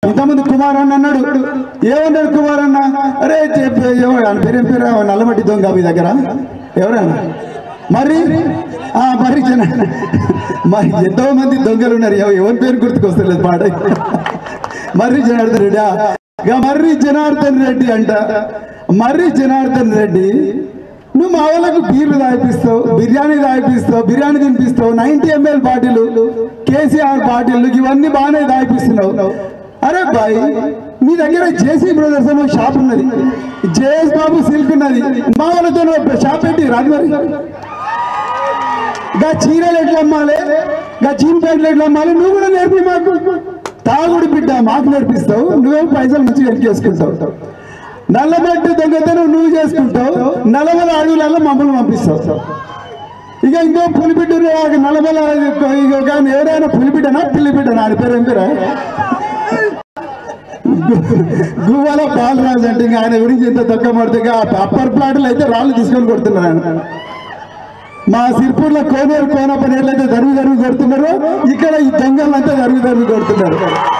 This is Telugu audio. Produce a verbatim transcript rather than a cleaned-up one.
ఇంతమంది కుమార్ అన్న అన్నాడు. ఏమన్నాడు కుమార్ అన్న? అరే ఎవరు పేరేం పేరు నల్లమట్టి దొంగ మీ దగ్గర ఎవరన్నా మరి మరి జన మరి ఎంతో మంది దొంగలు ఉన్నారు. ఎవరి పేరు గుర్తుకొస్తలేదు పాట. మర్రి జనార్దన్ రెడ్డి మర్రి జనార్దన్ రెడ్డి అంట. మర్రి జనార్దన్ రెడ్డి నువ్వు మా వాళ్ళకు బీర్లు తాగిపిస్తావు, బిర్యానీ తాగిపిస్తావు, బిర్యానీ తినిపిస్తావు, ninety ML bottle, KCR bottle ఇవన్నీ బాగానే తాగిపిస్తున్నావు. అరే బాయ్ నీ దగ్గర జేసీ బ్రదర్స్ అని షాప్ ఉన్నది, జేఎస్ బాబు సిల్క్ ఉన్నది, మా వాళ్ళతో షాప్ పెట్టి రాదు మరి. గా చీరలు ఎట్లా అమ్మాలి, గా చీన్ ప్యాకెట్లు ఎట్లా అమ్మాలి నువ్వు కూడా నేర్పి మాకు. తాగుడు బిడ్డ మాకు నేర్పిస్తావు, నువ్వేమో పైసలు మంచిగా చేసుకుంటావు. నల్లమట్టి దొంగతనం నువ్వు చేసుకుంటావు, నలభై అడుగులలో మమ్మల్ని పంపిస్తావు. ఇక ఇంకో పులిబిడ్డ నలభై కానీ ఎవరైనా పులిబిడ్డనా పిల్లిబిడ్డనా అని పేరు ఏం పేరా గువ్వాల బాలరాజు అంటే ఇంకా ఆయన గురించి ఎంత తక్కువ పడితే అప్పర్ ప్లాట్లు అయితే రాళ్ళు తీసుకొని కొడుతున్నారు ఆయన. మా సిర్పూర్లో కోనేరు కోన పని ఎట్లయితే జరుగు జరుగు కొడుతున్నారో ఇక్కడ ఈ దొంగలంతా జరుగు జరుగు కొడుతున్నారు.